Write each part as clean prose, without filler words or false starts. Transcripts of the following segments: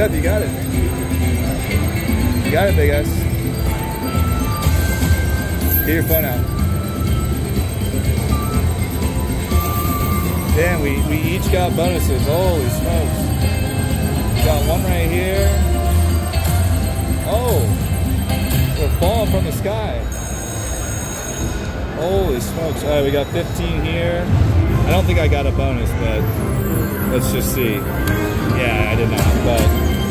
Seth, you got it. You got it, big ass. Get your phone out. Damn, we each got bonuses. Holy smokes. Got one right here. Oh, they're falling from the sky. Holy smokes. All right, we got 15 here. I don't think I got a bonus, but let's just see. Yeah, I did not, but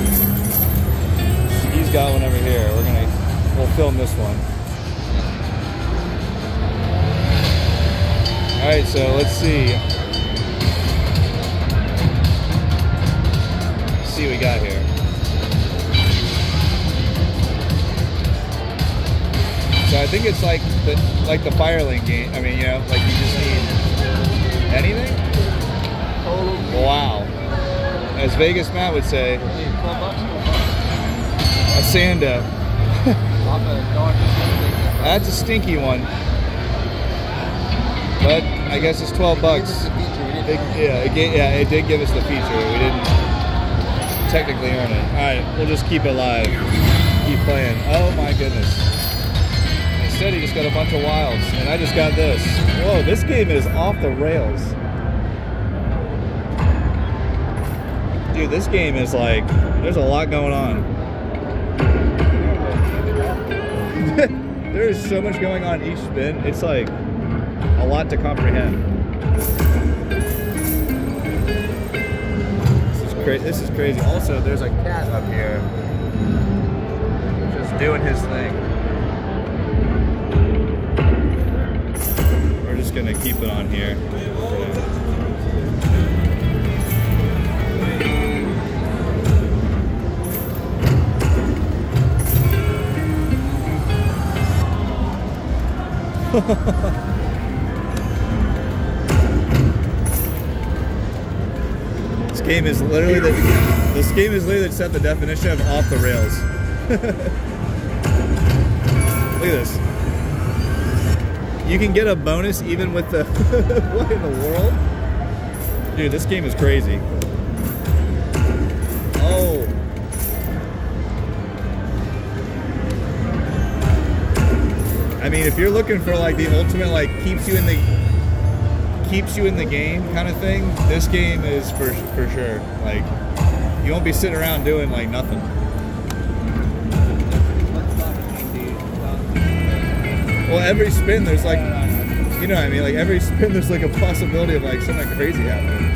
he's got one over here. We'll film this one. All right, so let's see. Let's see what we got here. So I think it's like the Firelink game. I mean, you know, like you just need anything. Wow. As Vegas Matt would say, a Sando. That's a stinky one. But I guess it's 12 bucks. It did give us the feature. We didn't technically earn it. All right, we'll just keep it live. Keep playing. Oh my goodness. Instead, he just got a bunch of wilds, and I just got this. Whoa, this game is off the rails. Dude, this game is like, there's a lot going on. There is so much going on each spin. It's like a lot to comprehend. This is crazy. Also, there's a cat up here just doing his thing. We're just gonna keep it on here. This game is literally set the definition of off the rails. Look at this. You can get a bonus even with the what in the world? Dude, this game is crazy. Oh. I mean, if you're looking for like the ultimate like keeps you in the game kind of thing, this game is for sure. Like, you won't be sitting around doing like nothing. Well, every spin there's like, you know what I mean? Like every spin there's like a possibility of like something crazy happening.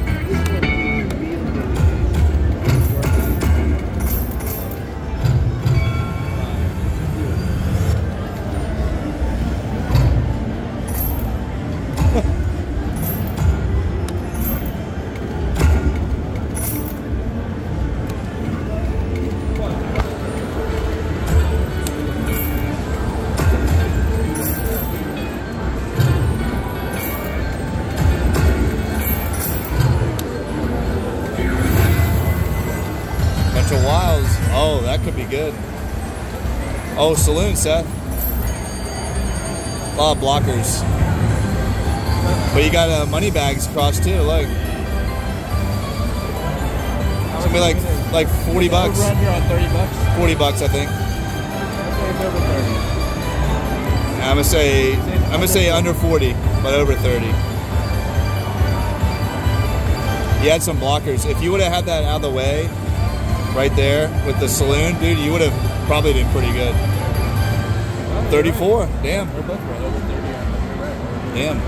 Oh, that could be good. Oh, saloon, Seth. A lot of blockers. But you got money bags across too, look. It's gonna be like 40 bucks. Around here on 30 bucks. 40 bucks, I think. It's over 30. I'm gonna say under 40, but over 30. You had some blockers. If you would have had that out of the way, right there with the saloon, dude, you would have probably been pretty good. 34, damn. We're both right over 30. Damn.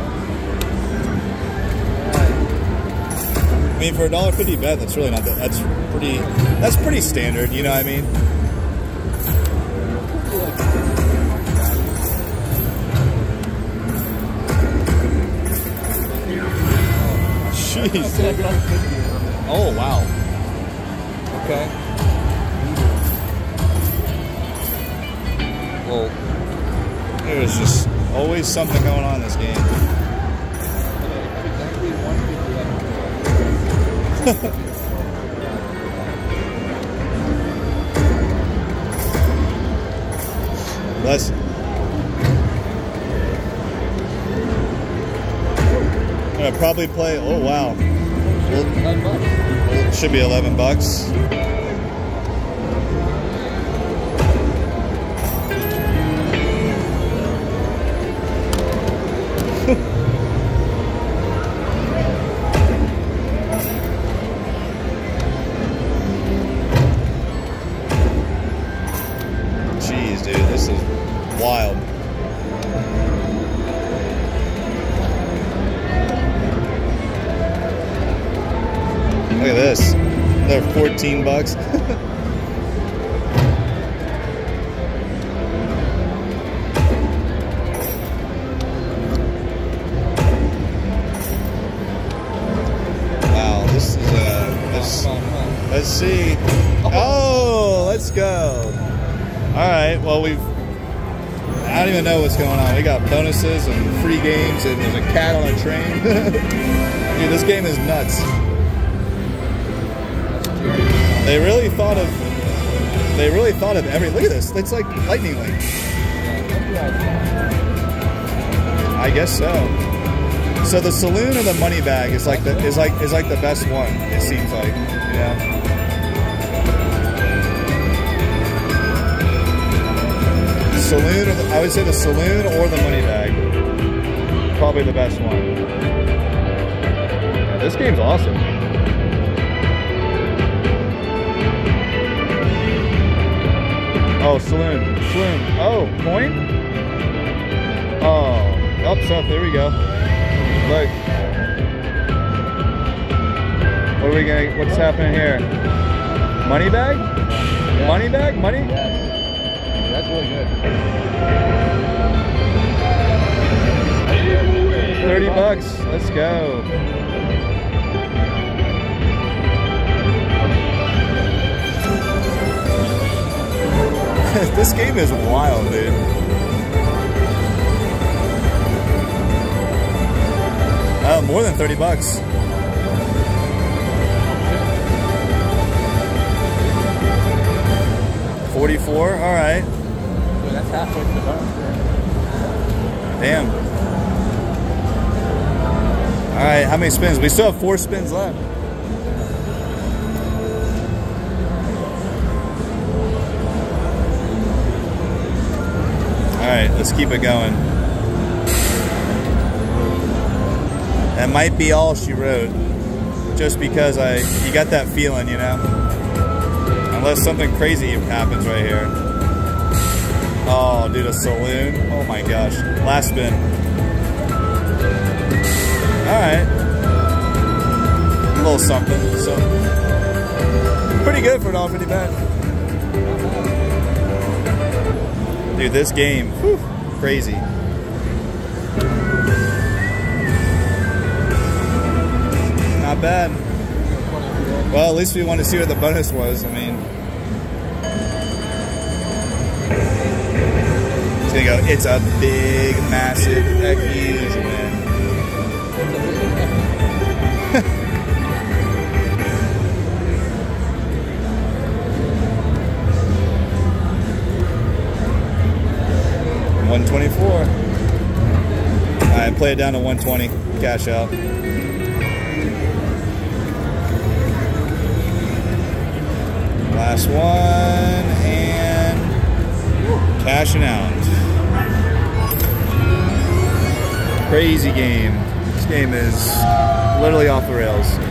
I mean, for a $1.50 bet, that's really not that. That's pretty standard. You know what I mean? Jeez. Oh wow. Okay. Well, there's just always something going on in this game. Bless you. I'm gonna probably play. Oh wow. Well, it should be 11 bucks. They're 14 bucks. Wow, this is let's see. Oh, let's go. All right, well, I don't even know what's going on. We got bonuses and free games, and there's a cat on a train. Dude, this game is nuts. They really thought of every. Look at this. It's like Lightning Link. I guess so. So the saloon or the money bag is like the best one. It seems like, you know. Saloon, or I would say the saloon or the money bag. Probably the best one. Yeah, this game's awesome. Oh, saloon. Oh, coin? Oh, up, there we go. Look. What's happening here? Money bag? Yeah. Money bag? Money? Yeah. That's really good. 30 bucks. Let's go. This game is wild, dude. Oh, more than 30 bucks. $44, all right. Well, that's halfway to the bonus. Damn. All right, how many spins? We still have 4 spins left. All right, let's keep it going. That might be all she wrote, just because you got that feeling, you know? Unless something crazy happens right here. Oh, dude, a saloon. Oh my gosh. Last spin. Alright. A little something. So pretty good for an $1.50 bet. Dude, this game, whew, crazy. Not bad. Well, at least we want to see what the bonus was. I mean, it's gonna go. It's a big, massive, huge win. $124. All right, play it down to 120. Cash out. Last one, and cashing out. Crazy game. This game is literally off the rails.